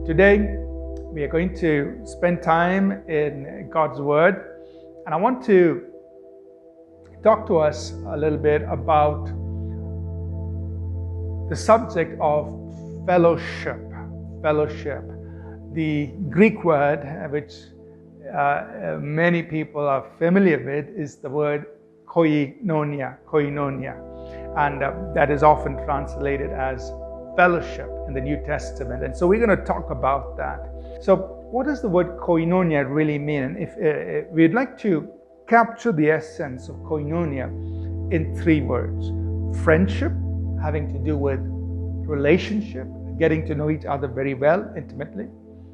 Today, we are going to spend time in God's Word, and I want to talk to us a little bit about the subject of fellowship. Fellowship. The Greek word, which many people are familiar with, is the word koinonia, and that is often translated as fellowship in the New Testament. And so we're going to talk about that. So what does the word koinonia really mean? And if we'd like to capture the essence of koinonia in three words: friendship, having to do with relationship, getting to know each other very well, intimately.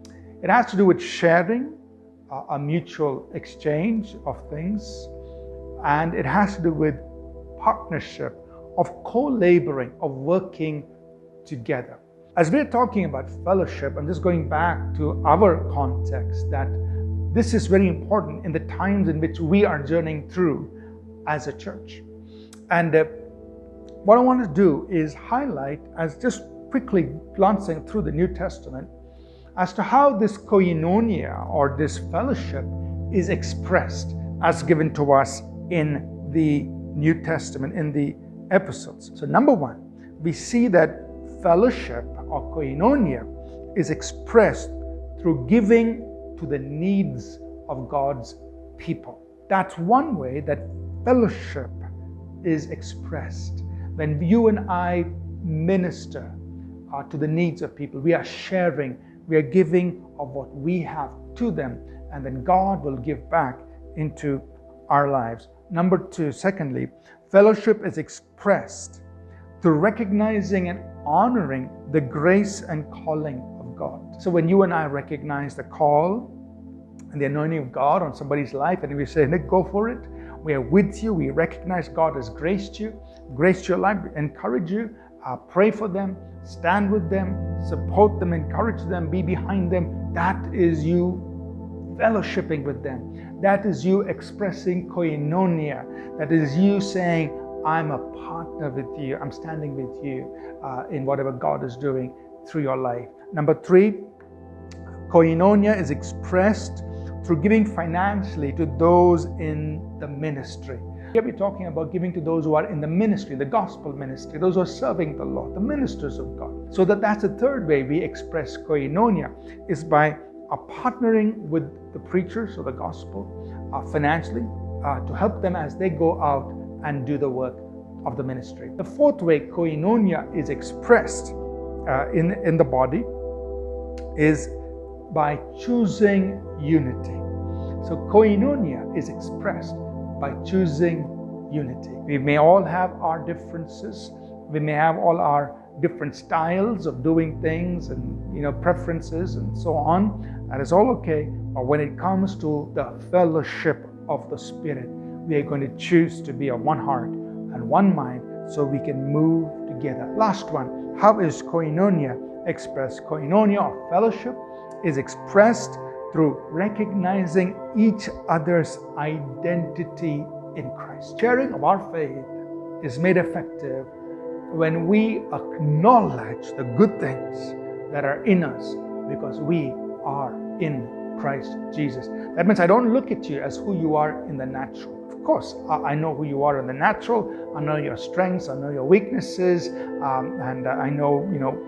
It has to do with sharing, a mutual exchange of things, and it has to do with partnership, of co-laboring, of working together. As we're talking about fellowship, I'm just going back to our context, that this is very important in the times in which we are journeying through as a church. And what I want to do is highlight, as just quickly glancing through the New Testament, as to how this koinonia or this fellowship is expressed as given to us in the New Testament, in the epistles. So number one, we see that fellowship or koinonia is expressed through giving to the needs of God's people. That's one way that fellowship is expressed. When you and I minister to the needs of people, we are sharing, we are giving of what we have to them, and then God will give back into our lives. Number two, secondly, fellowship is expressed through recognizing and honoring the grace and calling of God. So when you and I recognize the call and the anointing of God on somebody's life, and we say, Nick, go for it. We are with you. We recognize God has graced your life, encourage you, pray for them, stand with them, support them, encourage them, be behind them. That is you fellowshipping with them. That is you expressing koinonia. That is you saying, I'm a partner with you. I'm standing with you in whatever God is doing through your life. Number three, koinonia is expressed through giving financially to those in the ministry. Here we're talking about giving to those who are in the ministry, the gospel ministry, those who are serving the Lord, the ministers of God. So that's the third way we express koinonia, is by partnering with the preachers of the gospel financially to help them as they go out and do the work of the ministry. The fourth way koinonia is expressed in the body is by choosing unity. So koinonia is expressed by choosing unity. We may all have our differences. We may have all our different styles of doing things and preferences and so on. That is all okay. But when it comes to the fellowship of the Spirit, we are going to choose to be of one heart and one mind so we can move together. Last one, how is koinonia expressed? Koinonia or fellowship is expressed through recognizing each other's identity in Christ. Sharing of our faith is made effective when we acknowledge the good things that are in us because we are in Christ Jesus. That means I don't look at you as who you are in the natural. Of course, I know who you are in the natural. I know your strengths. I know your weaknesses, and I know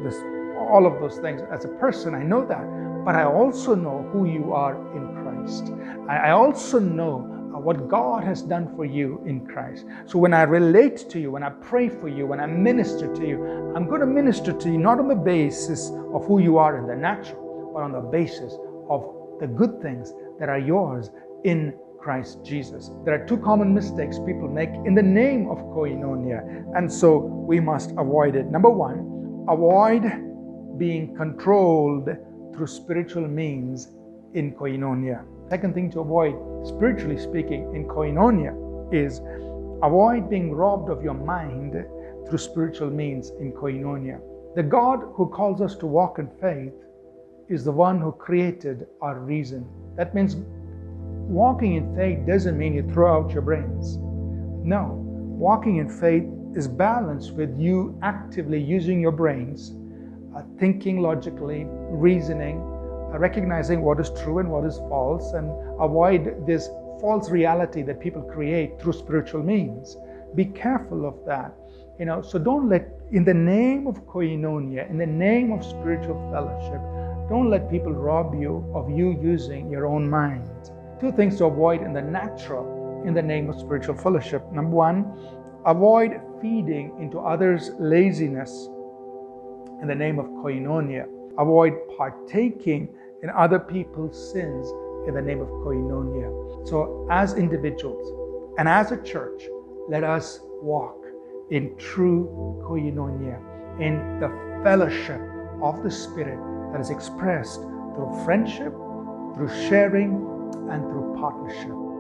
all of those things. As a person, I know that. But I also know who you are in Christ. I also know what God has done for you in Christ. So when I relate to you, when I pray for you, when I minister to you, I'm going to minister to you not on the basis of who you are in the natural, but on the basis of the good things that are yours in Christ Jesus. There are two common mistakes people make in the name of koinonia, and so we must avoid it. Number one, avoid being controlled through spiritual means in koinonia. Second thing to avoid, spiritually speaking, in koinonia is avoid being robbed of your mind through spiritual means in koinonia. The God who calls us to walk in faith is the one who created our reason. That means walking in faith doesn't mean you throw out your brains. No, walking in faith is balanced with you actively using your brains thinking logically, reasoning, recognizing what is true and what is false, and avoid this false reality that people create through spiritual means. Be careful of that. So don't let, in the name of koinonia, in the name of spiritual fellowship, don't let people rob you of you using your own mind. 2 things to avoid in the natural in the name of spiritual fellowship. Number 1, avoid feeding into others' laziness in the name of koinonia. Avoid partaking in other people's sins in the name of koinonia. So as individuals and as a church, let us walk in true koinonia, in the fellowship of the Spirit that is expressed through friendship, through sharing, and through partnership.